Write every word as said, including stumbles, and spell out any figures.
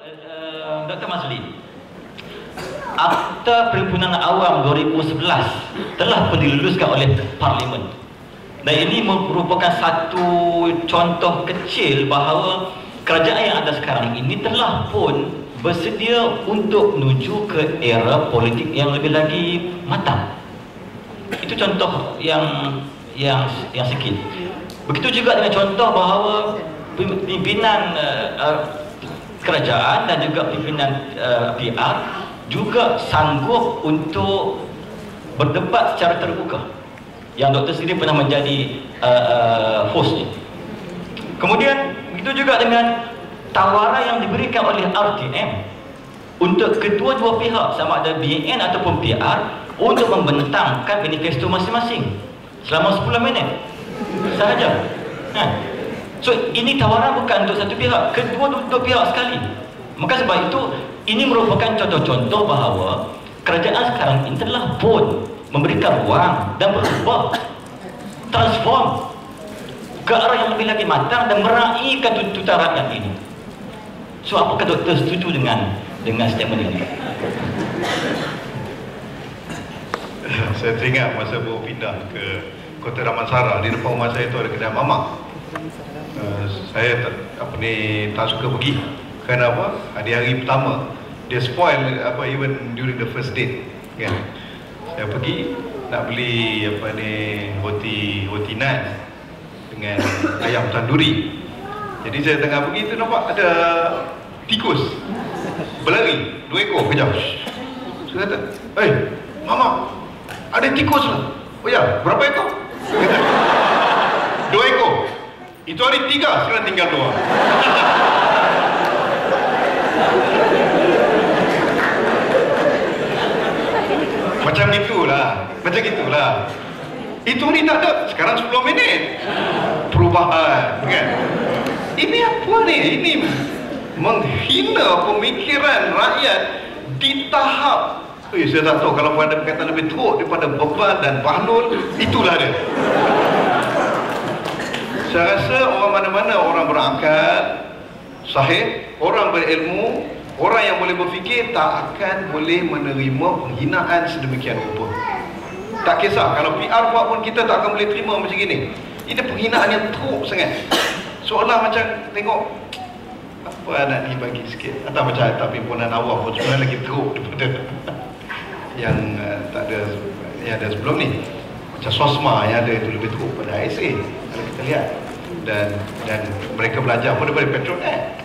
uh, Doktor Mazli, Akta Perhimpunan Awam dua ribu sebelas telah pun diluluskan oleh Parlimen. Dan ini merupakan satu contoh kecil bahawa kerajaan yang ada sekarang ini telah pun bersedia untuk menuju ke era politik yang lebih lagi matang. Itu contoh yang yang yang sikit. Begitu juga dengan contoh bahawa pimpinan uh, uh, kerajaan dan juga pimpinan uh, P R juga sanggup untuk berdebat secara terbuka, yang doktor sendiri pernah menjadi uh, uh, hostnya. Kemudian begitu juga dengan tawaran yang diberikan oleh R T M untuk kedua-dua pihak, sama ada B N ataupun P R, untuk membentangkan manifesto masing-masing selama sepuluh minit sahaja. Ha. So ini tawaran bukan untuk satu pihak, kedua-dua pihak sekali. Maka sebab itu ini merupakan contoh-contoh bahawa kerajaan sekarang ini telah pun memberikan ruang dan berubah, transform ke arah yang lebih lagi matang dan meraihkan tuntutan rakyat ini. So apakah doktor setuju dengan dengan statement ini? Saya teringat masa baru pindah ke Kota Damansara, di depan rumah saya itu ada kedai mamak. Uh, saya tak, apa ni, tak suka pergi. Kenapa? Hari-hari pertama dia spoil apa, even during the first date kan. Saya pergi nak beli apa ni, roti roti naan dengan ayam tanduri. Jadi saya tengah pergi tu nampak ada tikus berlari dua ekor kejap. Saya kata, "Hei, mama, ada tikus lah." "Oh ya, berapa ekor?" Dua ekor. Itu hari tiga, sekarang tinggal dua. Macam gitulah, macam gitulah. Itu ni tak ada, sekarang sepuluh minit. Perubahan, kan? Ini apa ni? Ini menghina pemikiran rakyat di tahap. Eh, saya tak tahu kalau ada perkataan lebih teruk daripada beban dan bahlul, itulah dia. Saya rasa orang mana-mana, orang berakal, sahih, orang berilmu, orang yang boleh berfikir tak akan boleh menerima penghinaan sedemikian rupa. Tak kisah, kalau P R buat pun kita tak akan boleh terima macam gini. Ini penghinaan yang teruk sangat. Seolah macam tengok apa anak ni bagi sikit. Atau macam atas pimpinan awam pun sebenarnya lagi teruk daripada yang uh, tak ada, yang ada sebelum ni. Macam SOSMA yang ada itu lebih teruk pada I S A kalau kita lihat. Dan dan mereka belajar pun daripada Petronet.